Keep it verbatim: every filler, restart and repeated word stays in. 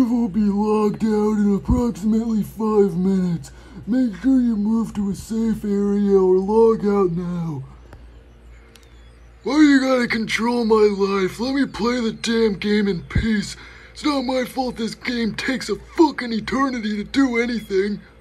will be logged out in approximately five minutes. Make sure you move to a safe area or log out now. Why you gotta control my life? Let me play the damn game in peace. It's not my fault this game takes a fucking eternity to do anything.